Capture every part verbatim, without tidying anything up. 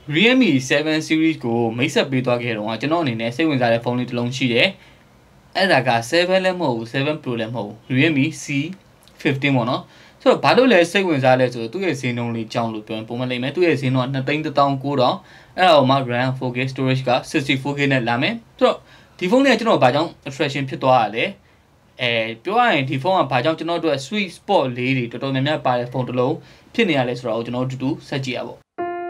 Realme seven series ကိုမိတ်ဆက်ပေးသွားခဲ့တော့ကျွန်တော်အနေနဲ့စိတ်ဝင်စားတဲ့ဖုန်းလေးတစ်လုံးရှိတယ်အဲ့ဒါကsevenလည်းမဟုတ်ဘူးseven Pro လည်းမဟုတ်ဘူး Realme C fifteen ပေါ့နော်ဆိုတော့ဘာလို့လဲစိတ်ဝင်စားလဲဆိုတော့သူ့ရဲ့ဈေးနှုန်းလေးကြောင်းလို့ပြောရင်ပုံမှန်လိမ့်မယ်သူ့ရဲ့ဈေးနှုန်းကtwoသိန်းoneသောင်းnineထောင်အဲ့ဒါမှ RAM four K storage ကsixty-four K နဲ့လာမယ်ဆိုတော့ဒီဖုန်းလေးကကျွန်တော်ဘာကြောင့် attraction ဖြစ်သွားတာလဲအဲပြောရရင်ဒီဖုန်းကဘာကြောင့်ကျွန်တော်တို့ sweet spot လေးတွေတော်တော်များများပါတဲ့ဖုန်းတစ်လုံးဖြစ်နေရလဲဆိုတော့ကျွန်တော်တို့အတူတူဆက်ကြည့်ရပါ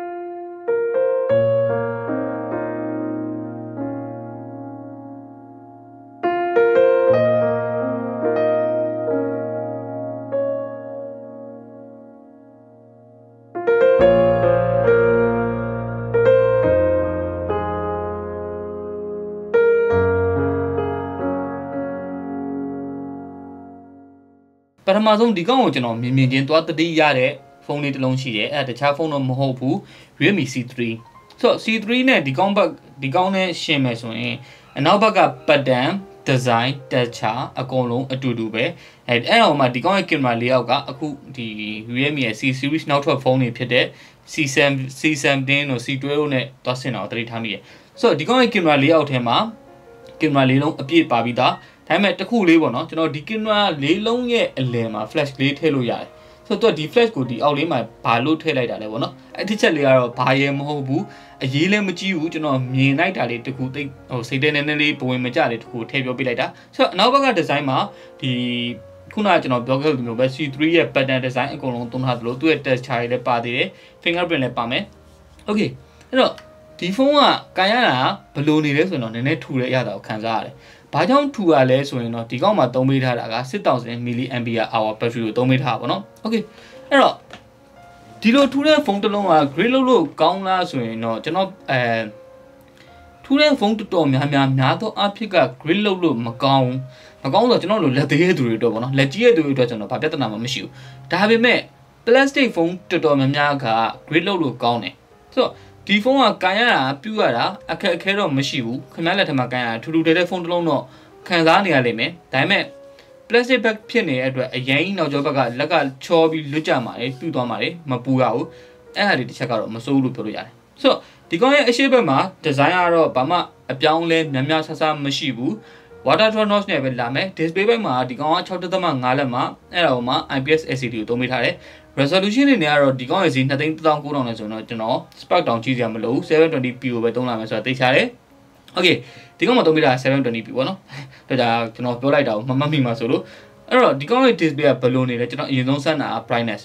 ပထမဆုံးဒီကောင်ကိုကျွန်တော်မြင်မြင်ချင်းသွားတတိရတဲ့ဖုန်းလေးတစ်လုံးရှိတယ်အဲ့ဒါတခြားဖုန်းတော့မဟုတ်ဘူး Realme C three ဆိုတော့ C three နဲ့ဒီကောင်ဘက်ဒီကောင်နဲ့ရှင်းမယ်ဆိုရင်အနောက်ဘက်က pattern design texture အကုန်လုံးအတူတူပဲအဲအဲ့အောင်မှာဒီကောင်ရဲ့ camera layout ကအခုဒီ Realme ရဲ့ C series နောက်ထပ်ဖုန်းတွေဖြစ်တဲ့ C seven C seventeen တို့ C twelve တို့နဲ့သွားဆင်တာကိုတတိထားမိတယ်ဆိုတော့ဒီကောင်ရဲ့ camera layout ထဲမှာ camera လေးလုံးအပြည့်ပါပြီးသားဒါပေမဲ့တစ်ခုလေးပေါ့နော်ကျွန်တော်ဒီ camera လေးလုံးရဲ့အလယ်မှာ flash လေးထည့်လို့ရတယ်ဆိုတော့ဒီ flash ကိုဒီအောက်လေးမှာဘာလို့ထည့်လိုက်တာလဲပေါ့နော်အဲ့ဒီချက်လေးကတော့ဘာရဲမဟုတ်ဘူးအရေးလည်းမကြီးဘူးကျွန်တော်မြင်လိုက်တာလေးတခုသိဟိုစိတ်ထဲနည်းနည်းလေးဘဝင်မကြလေးတခုထည့်ပြောပြလိုက်တာဆိုတော့အနောက်ဘက်က design မှာဒီခုနကကျွန်တော်ပြောခဲ့သလိုပဲ C three ရဲ့ pattern design အကုန်လုံးသုံးထားသလိုသူ့ရဲ့ texture တွေလည်းပါသေးတယ် fingerprint လည်းပါမယ် okay အဲ့တော့ဒီဖုန်းကကန်ရတာဘယ်လိုနေလဲဆိုတော့နည်းနည်းထူတဲ့အရာတော့ခံစားရတယ်ဘာကြောင့်ထူရလဲဆိုရင်တော့ဒီကောင်မှာသုံးပေးထားတာကsix thousand milliamp hour battery ကိုသုံးပေးထားပါတော့။ Okay အဲ့တော့ဒီလိုထူတဲ့ဖုန်းတစ်လုံးက grade လုပ်လို့ကောင်းလားဆိုရင်တော့ကျွန်တော်အဲထူတဲ့ဖုန်းတော်တော်များများများသောအဖြစ်က grade လုပ်လို့မကောင်းမကောင်းဆိုတော့ကျွန်တော်တို့လက်သေးတဲ့သူတွေတော့ပေါ့နော်လက်ကြီးတဲ့သူတွေအတွက်ကျွန်တော်ဘာပြဿနာမှမရှိဘူး။ဒါပေမဲ့ plastic ဖုန်းတော်တော်များများက grade လုပ်လို့ကောင်းတယ်။ဆိုတော့ဒီဖုန်းကကန်ရတာပြူရတာအခက်အခဲတော့မရှိဘူးခင်ဗျားလက်ထက်မှာကန်ရတာထူထူတဲတဲဖုန်းတစ်လုံးတော့ခံစားနေရလိမ့်မယ်ဒါပေမဲ့ plastic bag ဖြစ်နေတဲ့အတွက်အရင်နောက်ကျောဘက်ကလက်ကချောပြီးလွတ်ကြမှာလေပြူသွားမှာလေမပူရဘူးအဲ့ဟာဒီတစ်ချက်ကတော့မစိုးဘူးလို့ပြောလို့ရတယ်ဆိုတော့ဒီကောင်ရဲ့အရှိဘက်မှာ design ကတော့ဘာမှအပြောင်းလဲများများဆဆမရှိဘူး water toughness နဲ့ပဲလာမယ် display ဘက်မှာဒီကောင်ကsix point fiveလက်မှာအဲ့ဒါဟိုမှာ I P S L C D ကိုသုံးပေးထားတယ်resolution အနေနဲ့ကတော့ဒီကောင်ရဲ့ဈေးtwoသိန်းoneသောင်းnineထောင်နဲ့ဆိုတော့ကျွန်တော် spark တောင်ကြီးစရာမလိုဘူးseven twenty p ကိုပဲသုံးလာမယ်ဆိုတာသိချတယ် okay ဒီကောင်မှာသုံးပေးတာ seven twenty p ပေါ့နော်ဒါကြောင့်ကျွန်တော်ပြောလိုက်တာကိုမမှတ်မိမှာဆိုလို့အဲ့တော့ဒီကောင်ရဲ့ display ကဘယ်လိုနေလဲကျွန်တော်အရင်ဆုံးစမ်းတာ brightness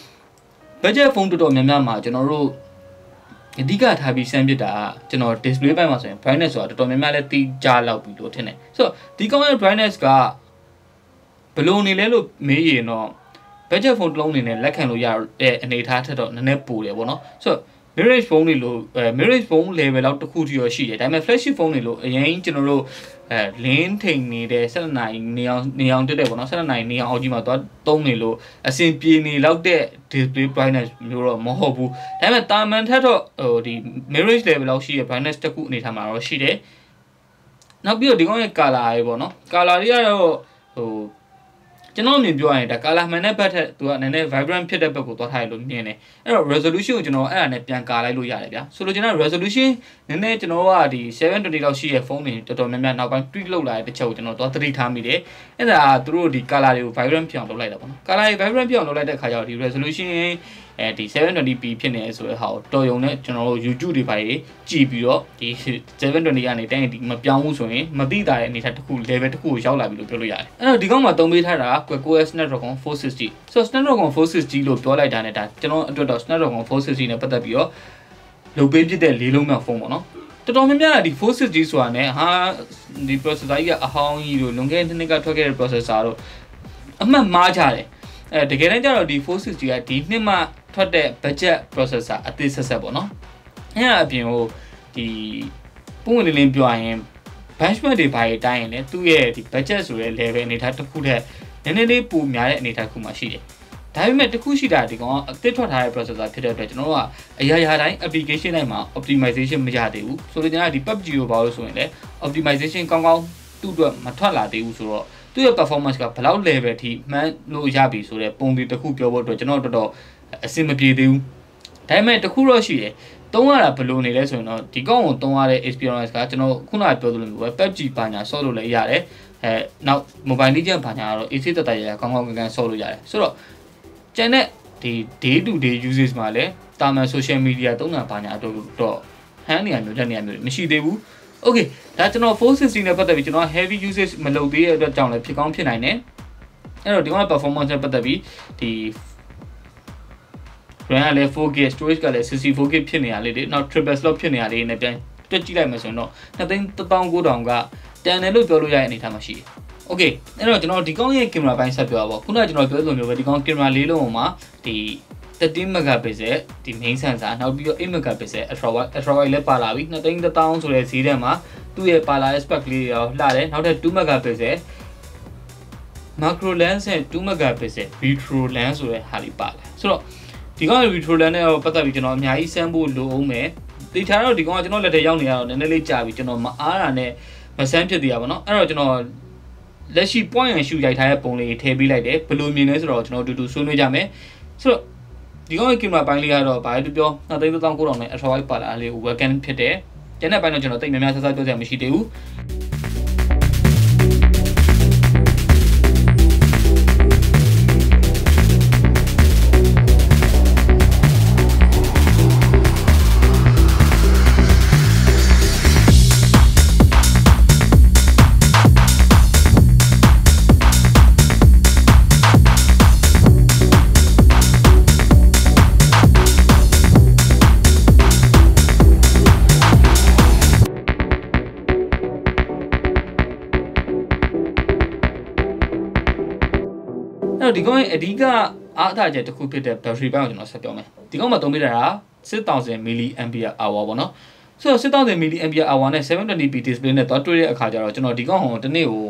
budget phone တော်တော်များများမှာကျွန်တော်တို့အဓိကထားပြီးစမ်းပစ်တာကကျွန်တော် display ဘက်မှာဆိုရင် brightness ဆိုတာတော်တော်များများလဲတိကျလောက်ပြီလို့ထင်တယ်ဆိုတော့ဒီကောင်ရဲ့ brightness ကဘယ်လိုနေလဲလို့မေးရင်တော့ budget phone တစ်လုံးအနေနဲ့လက်ခံလို့ရတဲ့အနေအထားထက်တော့နည်းနည်းပိုတယ်ပေါ့နော်ဆိုတော့ mirage phone တွေလို့အဲ mirage phone level လောက်တစ်ခုထိရောရှိတယ်ဒါပေမဲ့ flagship phone တွေလို့အရင်ကျွန်တော်တို့အဲလင်းထိန်နေတဲ့sevenနာရီနေအောင်နေအောင်တက်တယ်ပေါ့နော်sevenနာရီနေအောင်အောက်ကြီးမှာသွားသုံးနေလို့အဆင်ပြေနေလောက်တဲ့ display brightness မျိုးတော့မဟုတ်ဘူးဒါပေမဲ့တာမန်ထက်တော့ဟိုဒီ mirage level လောက်ရှိတဲ့ brightness တစ်ခုအနေထားမှာတော့ရှိတယ်နောက်ပြီးတော့ဒီကောင်ရဲ့ color တွေပေါ့နော် color တွေကတော့ဟိုကျွန်တော်မြင်ပြောရရင်ဒါ color မှန်တဲ့ဘက်ထက်သူကနည်းနည်း vibrant ဖြစ်တဲ့ဘက်ကိုသွားထားရလို့မြင်တယ်အဲ့တော့ resolution ကိုကျွန်တော်အဲ့ဒါနဲ့ပြန်ကာလိုက်လို့ရတယ်ဗျာဆိုလိုချင်တာ resolution နည်းနည်းကျွန်တော်ကဒီseven twentyလောက်ရှိတဲ့ဖုန်းတွေတော်တော်များများနောက်ပိုင်း tweak လုပ်လာတဲ့တစ်ချက်ကိုကျွန်တော်သွားသတိထားမိတယ်အဲ့ဒါသူတို့ဒီ color တွေကို vibrant ဖြစ်အောင်လုပ်လိုက်တာပေါ့နော် color တွေ vibrant ဖြစ်အောင်လုပ်လိုက်တဲ့ခါကျတော့ဒီ resolution အဲဒီ seven twenty p ဖြစ်နေဆိုတဲ့ဟာကိုတော်ရုံနဲ့ကျွန်တော်တို့ YouTube တွေပါကြီးကြည့်ပြီးတော့ဒီseven twentyကနေတိုင်းဒီမပြောင်းဘူးဆိုရင်မသိတာတဲ့အနေထားတစ်ခု level တစ်ခုကိုရောက်လာပြီလို့ပြောလို့ရတယ်အဲ့တော့ဒီကောင်မှာသုံးပေးထားတာ Qualcomm Snapdragon four sixty so Snapdragon four sixtyလို့ပြောလိုက်တာနဲ့ဒါကျွန်တော်အတွက်တော့ Snapdragon four sixtyနဲ့ပတ်သက်ပြီးတော့လုပ်ပေးဖြစ်တဲ့လေးလုံးမြောက်ဖုန်းပေါ့နော်တော်တော်များများဒီfour sixtyဆိုတာနဲ့ဟာဒီ processor ကြီးကအဟောင်းကြီးတို့လွန်ခဲ့တဲ့နှစ်ကထွက်ခဲ့တဲ့ processor တို့အမှတ်မှားကြတယ်အဲတကယ်တမ်းကျတော့ဒီfour sixtyကဒီနှစ်မှထွက်တဲ့ budget processor အသစ်ဆက်ဆက်ပေါ့နော်အဲ့ဒါအပြင်ဟိုဒီပုံဝင်လေးလေးပြောရရင် benchmark တွေဘာတွေတိုင်းရင်လည်းသူ့ရဲ့ဒီ budget ဆိုတဲ့ level အနေထားတစ်ခုတည်းနည်းနည်းလေးပိုများတဲ့အနေထားတစ်ခုမှရှိတယ်ဒါပေမဲ့တစ်ခုရှိတာဒီကောင်အသစ်ထွက်ထားတဲ့ processor ဖြစ်တဲ့အတွက်ကျွန်တော်တို့ကအရာရာတိုင်း application တိုင်းမှာ optimization မရသေးဘူးဆိုတော့ကျွန်တော်ဒီ P U B G ကိုဘာလို့ဆိုရင်လည်း optimization ကောင်းကောင်းသူ့အတွက်မထွက်လာသေးဘူးဆိုတော့သူ့ရဲ့ performance ကဘယ်လောက် level ထိမှန်းလို့ရပြီဆိုတဲ့ပုံစံတစ်ခုပြောဖို့အတွက်ကျွန်တော်တော်တော်အဆင်မပြေသေးဘူးဒါပေမဲ့တစ်ခုတော့ရှိတယ်တုံးရတာဘယ်လိုနေလဲဆိုရင်တော့ဒီကောင်းကိုတုံးရတဲ့ experience ကကျွန်တော်ခုနကပြောသလိုမျိုးပဲ pep ကြီးပါညာဆော့လို့လည်းရတယ်အဲနောက် mobile legend ပါညာကတော့ easy တက်တက်ရကောင်းကောင်းကန်ကန်ဆော့လို့ရတယ်ဆိုတော့ကျန်တဲ့ဒီ day to day usage မှာလည်းတာမန် social media တုံးတာပါညာတော့တော့ hand နေရာမျိုးတက်နေရာမျိုးမရှိသေးဘူး okay ဒါကျွန်တော် four sixty နဲ့ပတ်သက်ပြီးကျွန်တော် heavy usage မလုပ်သေးတဲ့အတွက်ကြောင့်လည်းဖြစ်ကောင်းဖြစ်နိုင်တယ်အဲ့တော့ဒီကောင် performance နဲ့ပတ်သက်ပြီးဒီ RAM ကလည်း four G storage ကလည်း sixty-four G ဖြစ်နေရလေးတွေနောက် triple slot ဖြစ်နေရလေးနဲ့ပြန်တွက်ကြည့်လိုက်မယ်ဆိုရင်တော့two thousand nine thousandကတန်တယ်လို့ပြောလို့ရတဲ့အနေအထားမှာရှိတယ် okay အဲ့တော့ကျွန်တော်ဒီကောင်ရဲ့ camera ဘိုင်းဆက်ပြောပါခုနကကျွန်တော်ပြောသလိုမျိုးပဲဒီကောင် camera လေးလုံးမှာဒီthirteen megapixel ဒီ main sensor နောက်ပြီးတော့eight megapixel ultra wide ultra wide လည်းပါလာပြီtwo thousand oneဆိုတဲ့ဈေးထဲမှာသူ့ရဲ့ပါလာတဲ့ spec လေးရောလှတယ်နောက်ထပ်two megapixel macro lens နဲ့two megapixel retro lens ဆိုတဲ့ဟာလေးပါလာဆိုတော့ဒီကောင် retro lens နဲ့ပတ်သက်ပြီးကျွန်တော်အများကြီးစမ်းဖို့လိုအောင်မယ်တေချာတော့ဒီကောင်ကကျွန်တော်လက်ထဲရောက်နေရတော့နည်းနည်းလေးကြာပြီကျွန်တော်မအားတာနဲ့မစမ်းဖြစ်သေးရပါတော့အဲ့တော့ကျွန်တော်လက်ရှိ point and shoot ရိုက်ထားတဲ့ပုံလေးထည့်ပေးလိုက်တယ်ဘယ်လိုမြင်လဲဆိုတော့ကျွန်တော်အတူတူဆွေးနွေးကြမယ်ဆိုတော့ဒီကောင်ရဲ့ camera ဘိုင်းလေးကတော့ဘာလဲပြောtwo thousand nine thousandနဲ့ ultra wide ပါလာလေးကို webcam ဖြစ်တယ်ကျန်တဲ့ဘိုင်းတော့ကျွန်တော်တိတ်များများဆဆပြောစရာမရှိသေးဘူးဒီကောင်ရဲ့အဓိကအားအထားချက်တစ်ခုဖြစ်တဲ့ battery ဘိုင်းကိုကျွန်တော်ဆက်ပြောမယ်ဒီကောင်မှာသုံးပေးတာကsix thousand milliampere hour ပေါ့နော်ဆိုတော့six thousand milliampere hour နဲ့seven twenty p display နဲ့တော့တွေ့တဲ့အခါကျတော့ကျွန်တော်ဒီကောင်ဟိုတနေ့ကို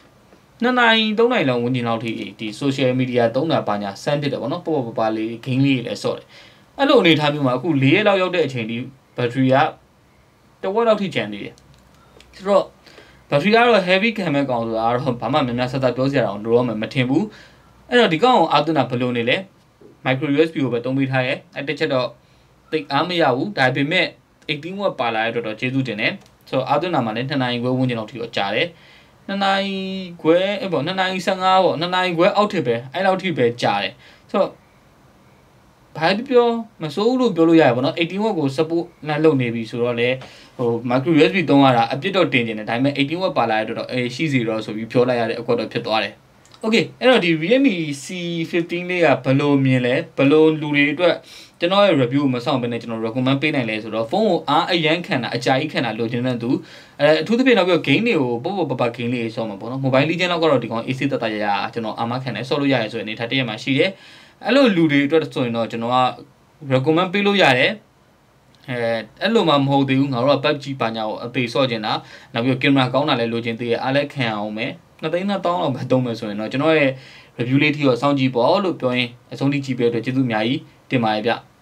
twoနာရီthreeနာရီလောက်ဝန်းကျင်လောက်ထိဒီ social media သုံးတာပါညာစမ်းဖြစ်တယ်ပေါ့နော်ပေါ့ပေါ့ပါပါလေး game လေးလည်းဆော့တယ်အဲ့လိုအနေထားမျိုးမှာအခုfourရက်လောက်ရောက်တဲ့အချိန်ဒီ battery ကတစ်ဝက်လောက်ထိကျန်သေးတယ်ဆိုတော့ battery ကတော့ heavy ခံမဲ့ကောင်ဆိုတာကတော့ဘာမှများများဆက်ဆက်ပြောစရာတော့လိုတော့မှမထင်ဘူးအဲ့တော့ဒီကောင်ကိုအာသွင်းတာဘယ်လိုနေလဲ micro U S B ကိုပဲသုံးပေးထားရဲအဲ့တစ်ချက်တော့တိတ်အားမရဘူးဒါပေမဲ့eighteen watt ပါလာတဲ့အတွက်တော့ကျေးဇူးတင်တယ်ဆိုတော့အာသွင်းတာမှလည်းtwoနာရီခွဲဝန်းကျင်လောက်ထိတော့ကြာတယ်twoနာရီခွဲအဲ့ပေါ့twoနာရီfifteenပေါ့twoနာရီခွဲအောက်ထစ်ပဲအဲ့လောက်ထိပဲကြာတယ်ဆိုတော့ဘာပြောမစိုးဘူးလို့ပြောလို့ရရပါတော့eighteen watt ကို support နဲ့လုပ်နေပြီဆိုတော့လေဟို micro U S B သုံးရတာအပြစ်တော့တင်နေတယ်ဒါပေမဲ့eighteen watt ပါလာတဲ့အတွက်တော့အေးရှိစီတော့ဆိုပြီးပြောလိုက်ရတဲ့အကွက်တော့ဖြစ်သွားတယ် okay အဲ့တော့ဒီ Realme C fifteen လေးကဘယ်လိုမြင်လဲဘယ်လိုလူတွေအတွက်ကျွန်တော်ရဲ့ review ကိုမဆောင်ဘဲနဲ့ကျွန်တော် recommend ပေးနိုင်လဲဆိုတော့ဖုန်းကိုအားအရန်ခံတာအကြာကြီးခံတာလိုချင်တဲ့သူအဲအထူးသဖြင့်တော့ပြော game တွေကိုပေါ့ပေါ့ပပ game လေးဆော့မှာပေါ့နော် mobile legend လောက်ကတော့ဒီကောင် easy တတရရကျွန်တော်အာမခံတယ်ဆော့လို့ရရဲဆိုရင်အနေထားတရမှာရှိတယ်အဲ့လိုလူတွေအတွက်ဆိုရင်တော့ကျွန်တော်က recommend ပေးလို့ရတယ်အဲအဲ့လိုမှမဟုတ်သေးဘူးငါတို့က pub ကြီးပါညာကိုအသေးဆော့ကျင်တာနောက်ပြီး camera ကောင်းတာလည်းလိုချင်သေးရဲ့အားလည်းခံအောင်မယ်two thousand nine thousandလောက်ပဲသုံးမယ်ဆိုရင်တော့ကျွန်တော်ရဲ့ review လေးထိတော့စောင့်ကြည့်ပေါ့လို့ပြောရင်အဆုံးထိကြည့်ပေးတဲ့အတွက်ကျေးဇူးအများကြီးတင်ပါတယ်ဗျ